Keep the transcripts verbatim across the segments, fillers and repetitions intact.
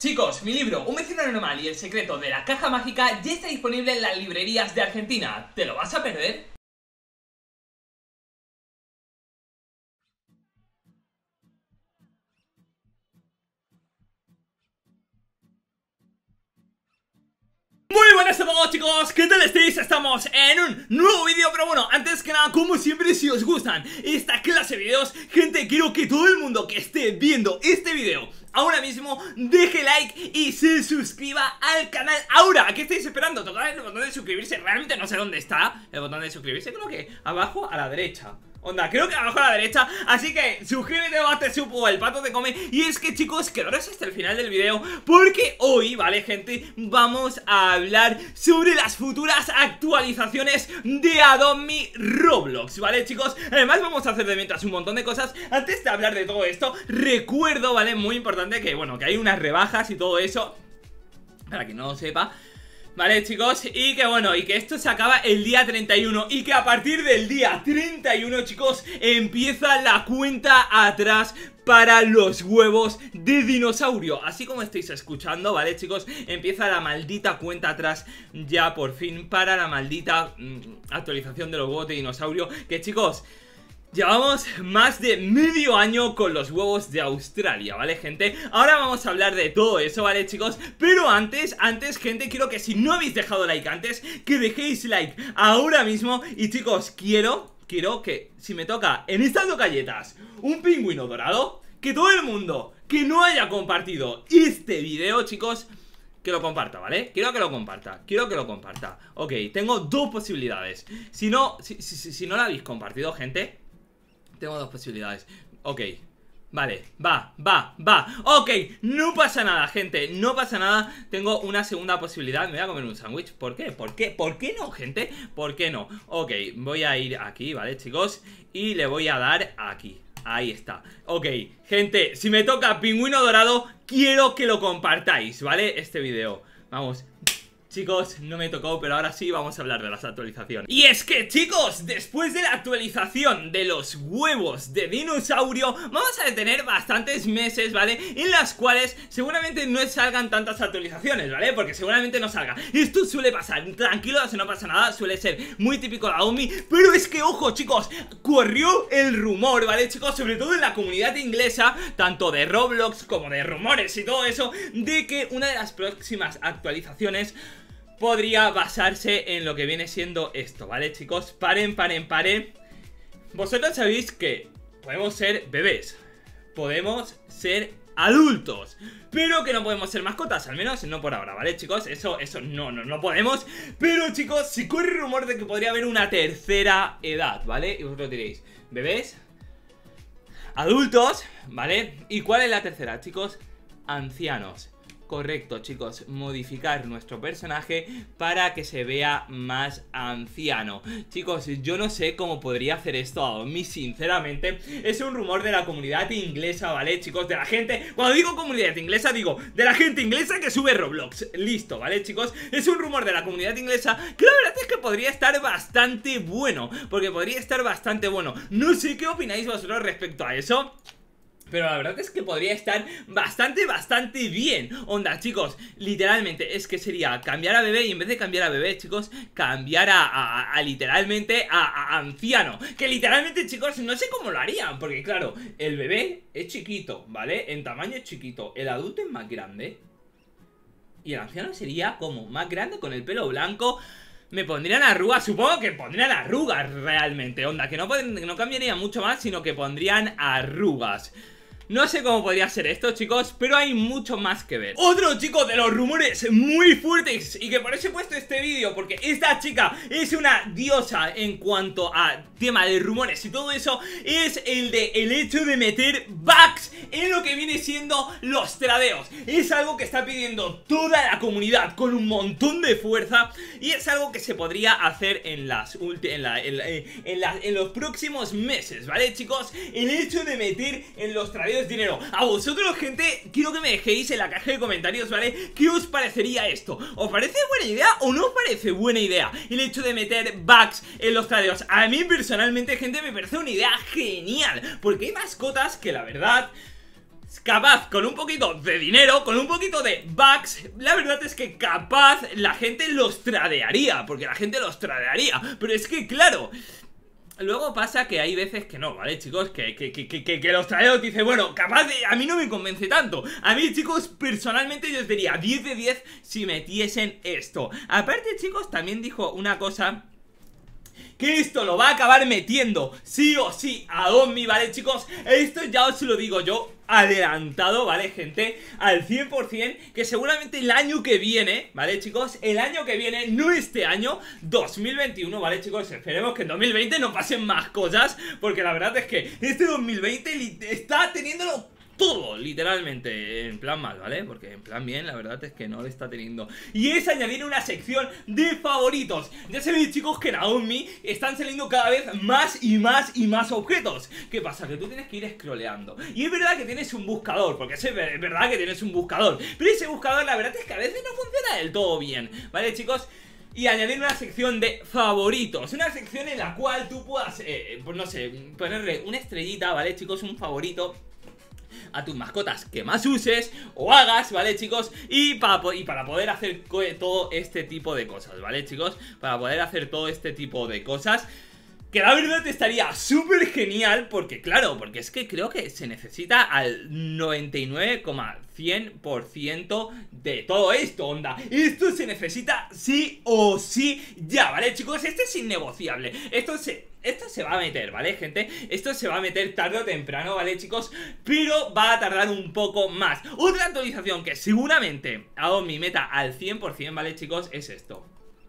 Chicos, mi libro Un vecino normal y el secreto de la caja mágica ya está disponible en las librerías de Argentina. ¿Te lo vas a perder? Muy buenas a todos, chicos, ¿qué tal estáis? Estamos en un nuevo vídeo, pero bueno, antes que nada, como siempre, si os gustan esta clase de vídeos, gente, quiero que todo el mundo que esté viendo este vídeo ahora mismo deje like y se suscriba al canal. Ahora, ¿qué estáis esperando? Tocad el botón de suscribirse, realmente no sé dónde está el botón de suscribirse, creo que abajo a la derecha. Onda, creo que abajo a la derecha. Así que suscríbete o hazte sub o el pato te come. Y es que, chicos, quedaros hasta el final del video, porque hoy, ¿vale, gente? Vamos a hablar sobre las futuras actualizaciones de Adobe Roblox, ¿vale, chicos? Además vamos a hacer de mientras un montón de cosas. Antes de hablar de todo esto, recuerdo, ¿vale? Muy importante que, bueno, que hay unas rebajas y todo eso, para quien no lo sepa. Vale, chicos, y que bueno, y que esto se acaba el día treinta y uno y que a partir del día treinta y uno, chicos, empieza la cuenta atrás para los huevos de dinosaurio. Así como estáis escuchando, ¿vale, chicos? Empieza la maldita cuenta atrás ya por fin para la maldita mmm, actualización de los huevos de dinosaurio. Que, chicos, llevamos más de medio año con los huevos de Australia, ¿vale, gente? Ahora vamos a hablar de todo eso, ¿vale, chicos? Pero antes, antes, gente, quiero que si no habéis dejado like antes, que dejéis like ahora mismo. Y, chicos, quiero, quiero que si me toca en estas dos galletas un pingüino dorado, que todo el mundo que no haya compartido este video, chicos, que lo comparta, ¿vale? Quiero que lo comparta, quiero que lo comparta. Ok, tengo dos posibilidades. Si no, si, si, si, si no lo habéis compartido, gente, tengo dos posibilidades. Ok, vale, va, va, va. Ok, no pasa nada, gente, no pasa nada. Tengo una segunda posibilidad. Me voy a comer un sándwich. ¿Por qué? ¿Por qué? ¿Por qué no, gente? ¿Por qué no? Ok, voy a ir aquí, ¿vale, chicos? Y le voy a dar aquí. Ahí está. Ok, gente, si me toca pingüino dorado, quiero que lo compartáis, ¿vale? Este video. Vamos. Chicos, no me tocó, pero ahora sí vamos a hablar de las actualizaciones. Y es que, chicos, después de la actualización de los huevos de dinosaurio, vamos a tener bastantes meses, ¿vale? En las cuales seguramente no salgan tantas actualizaciones, ¿vale? Porque seguramente no salga. Esto suele pasar, tranquilos, no pasa nada, suele ser muy típico de Adobe. Pero es que, ojo, chicos, corrió el rumor, ¿vale, chicos? Sobre todo en la comunidad inglesa, tanto de Roblox como de rumores y todo eso, de que una de las próximas actualizaciones podría basarse en lo que viene siendo esto, ¿vale, chicos? Paren, paren, paren. Vosotros sabéis que podemos ser bebés, podemos ser adultos, pero que no podemos ser mascotas, al menos no por ahora, ¿vale, chicos? Eso, eso no, no, no podemos. Pero, chicos, si corre el rumor de que podría haber una tercera edad, ¿vale? Y vosotros diréis, bebés, adultos, ¿vale? ¿Y cuál es la tercera, chicos? Ancianos. Correcto, chicos, modificar nuestro personaje para que se vea más anciano. Chicos, yo no sé cómo podría hacer esto Adobe, sinceramente. Es un rumor de la comunidad inglesa, ¿vale, chicos? De la gente, cuando digo comunidad inglesa, digo de la gente inglesa que sube Roblox. Listo, ¿vale, chicos? Es un rumor de la comunidad inglesa que la verdad es que podría estar bastante bueno, porque podría estar bastante bueno. No sé qué opináis vosotros respecto a eso, pero la verdad es que podría estar bastante, bastante bien. Onda, chicos, literalmente es que sería cambiar a bebé y en vez de cambiar a bebé, chicos, cambiar a, a, a literalmente a, a anciano. Que literalmente, chicos, no sé cómo lo harían, porque claro, el bebé es chiquito, ¿vale? En tamaño es chiquito, el adulto es más grande y el anciano sería como más grande con el pelo blanco. Me pondrían arrugas, supongo que pondrían arrugas realmente, onda, que no, que no cambiaría mucho más, sino que pondrían arrugas. No sé cómo podría ser esto, chicos, pero hay mucho más que ver. Otro, chicos, de los rumores muy fuertes, y que por eso he puesto este vídeo, porque esta chica es una diosa en cuanto a tema de rumores y todo eso, es el de el hecho de meter bugs en lo que viene siendo los tradeos. Es algo que está pidiendo toda la comunidad con un montón de fuerza, y es algo que se podría hacer en las en, la, en, la, en, la, en los próximos meses, ¿vale, chicos? El hecho de meter en los tradeos dinero. A vosotros, gente, quiero que me dejéis en la caja de comentarios, ¿vale? ¿Qué os parecería esto? ¿Os parece buena idea o no os parece buena idea el hecho de meter bugs en los tradeos? A mí personalmente, gente, me parece una idea genial, porque hay mascotas que la verdad capaz, con un poquito de dinero, con un poquito de bugs, la verdad es que capaz la gente los tradearía, porque la gente los tradearía. Pero es que, claro, luego pasa que hay veces que no, ¿vale, chicos? Que, que, que, que, que los tradeos dicen, bueno, capaz de... A mí no me convence tanto. A mí, chicos, personalmente yo os diría diez de diez si metiesen esto. Aparte, chicos, también dijo una cosa... que esto lo va a acabar metiendo sí o sí a Omni, ¿vale, chicos? Esto ya os lo digo yo adelantado, ¿vale, gente? Al cien por cien, que seguramente el año que viene, ¿vale, chicos? El año que viene, no este año, dos mil veintiuno, ¿vale, chicos? Esperemos que en dos mil veinte no pasen más cosas, porque la verdad es que este dos mil veinte está teniéndolo todo, literalmente, en plan mal, ¿vale? Porque en plan bien, la verdad es que no lo está teniendo. Y es añadir una sección de favoritos. Ya sabéis, chicos, que en Adobe están saliendo cada vez más y más y más objetos. ¿Qué pasa? Que tú tienes que ir scrolleando. Y es verdad que tienes un buscador, porque es verdad que tienes un buscador, pero ese buscador, la verdad es que a veces no funciona del todo bien, ¿vale, chicos? Y añadir una sección de favoritos. Una sección en la cual tú puedas, eh, pues no sé, ponerle una estrellita, ¿vale, chicos? Un favorito a tus mascotas que más uses o hagas, ¿vale, chicos? Y para, y para poder hacer todo este tipo de cosas, ¿vale, chicos? Para poder hacer todo este tipo de cosas, que la verdad estaría súper genial, porque claro, porque es que creo que se necesita al noventa y nueve coma cien por ciento de todo esto, onda. Esto se necesita sí o sí ya, ¿vale, chicos? Esto es innegociable. Esto se... Esto se va a meter, ¿vale, gente? Esto se va a meter tarde o temprano, ¿vale, chicos? Pero va a tardar un poco más. Otra actualización que seguramente hago mi meta al cien por cien, ¿vale, chicos? Es esto.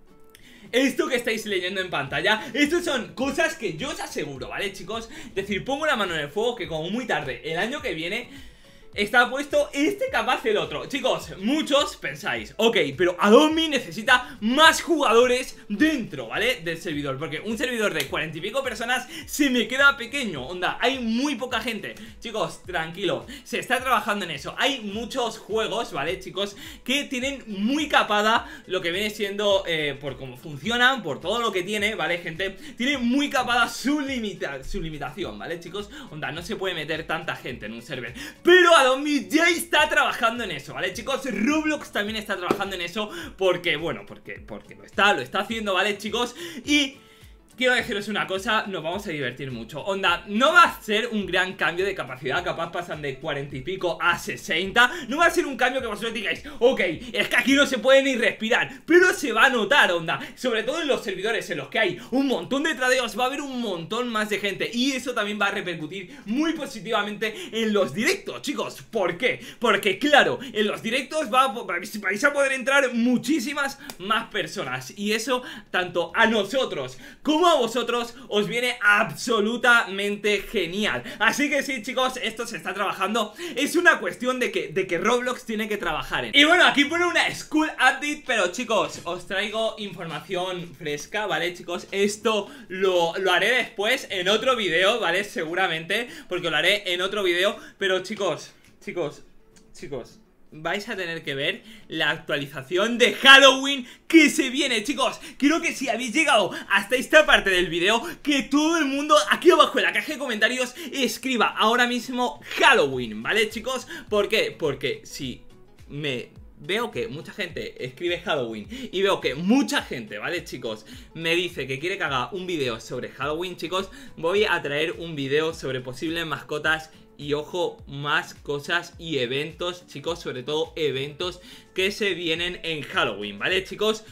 Esto que estáis leyendo en pantalla, estas son cosas que yo os aseguro, ¿vale, chicos? Es decir, pongo la mano en el fuego que como muy tarde, el año que viene... está puesto este capaz el otro. Chicos, muchos pensáis, ok, pero Adobe necesita más jugadores dentro, ¿vale? Del servidor, porque un servidor de cuarenta y pico personas se me queda pequeño, onda, hay muy poca gente. Chicos, tranquilo, se está trabajando en eso. Hay muchos juegos, ¿vale, chicos? Que tienen muy capada lo que viene siendo, eh, por cómo funcionan, por todo lo que tiene, ¿vale, gente? Tiene muy capada su, limita su limitación, ¿vale, chicos? Onda, no se puede meter tanta gente en un server, pero Adobe ya está trabajando en eso, ¿vale, chicos? Roblox también está trabajando en eso, porque, bueno, porque, porque lo está, lo está haciendo, ¿vale, chicos? Y... quiero deciros una cosa, nos vamos a divertir mucho. Onda, no va a ser un gran cambio de capacidad, capaz pasan de cuarenta y pico a sesenta. No va a ser un cambio que vosotros digáis, ok, es que aquí no se puede ni respirar, pero se va a notar, onda. Sobre todo en los servidores en los que hay un montón de tradeos, va a haber un montón más de gente. Y eso también va a repercutir muy positivamente en los directos, chicos. ¿Por qué? Porque claro, en los directos va a, vais a poder entrar muchísimas más personas. Y eso tanto a nosotros como a vosotros os viene absolutamente genial. Así que sí, chicos, esto se está trabajando. Es una cuestión de que, de que Roblox tiene que trabajar en. Y bueno, aquí pone una School Update, pero chicos, os traigo información fresca, ¿vale, chicos? Esto lo, lo haré después en otro vídeo, ¿vale? Seguramente, porque lo haré en otro vídeo. Pero chicos, chicos, chicos, vais a tener que ver la actualización de Halloween que se viene, chicos. Quiero que si habéis llegado hasta esta parte del video, que todo el mundo aquí abajo en la caja de comentarios escriba ahora mismo Halloween, ¿vale, chicos? ¿Por qué? Porque si me... veo que mucha gente escribe Halloween y veo que mucha gente, ¿vale, chicos? Me dice que quiere que haga un vídeo sobre Halloween, chicos. Voy a traer un vídeo sobre posibles mascotas. Y ojo, más cosas y eventos, chicos, sobre todo eventos que se vienen en Halloween, ¿vale, chicos?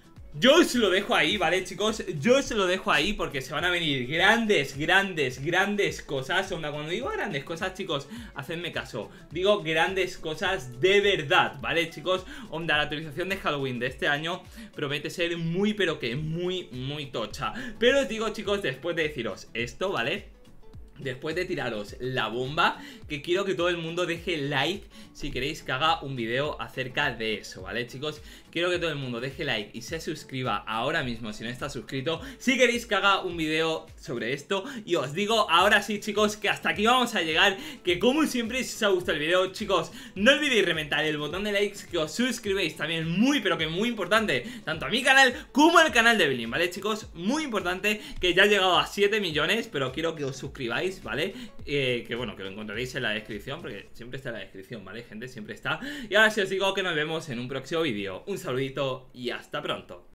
Yo os lo dejo ahí, ¿vale, chicos? Yo os lo dejo ahí porque se van a venir grandes, grandes, grandes cosas. Onda, cuando digo grandes cosas, chicos, hacedme caso. Digo grandes cosas de verdad, ¿vale, chicos? Onda, la actualización de Halloween de este año promete ser muy, pero que muy, muy tocha. Pero os digo, chicos, después de deciros esto, ¿vale? Después de tiraros la bomba, que quiero que todo el mundo deje like si queréis que haga un video acerca de eso, ¿vale, chicos? Quiero que todo el mundo deje like y se suscriba ahora mismo si no está suscrito, si queréis que haga un video sobre esto. Y os digo ahora sí, chicos, que hasta aquí vamos a llegar. Que como siempre, si os ha gustado el video, chicos, no olvidéis reventar el botón de likes, que os suscribáis también, muy pero que muy importante, tanto a mi canal como al canal de Belín, ¿vale, chicos? Muy importante, que ya he llegado a siete millones, pero quiero que os suscribáis sigáis, ¿vale? Eh, que bueno, que lo encontraréis en la descripción, porque siempre está en la descripción, ¿vale, gente? Siempre está. Y ahora sí os digo que nos vemos en un próximo vídeo. Un saludito y hasta pronto.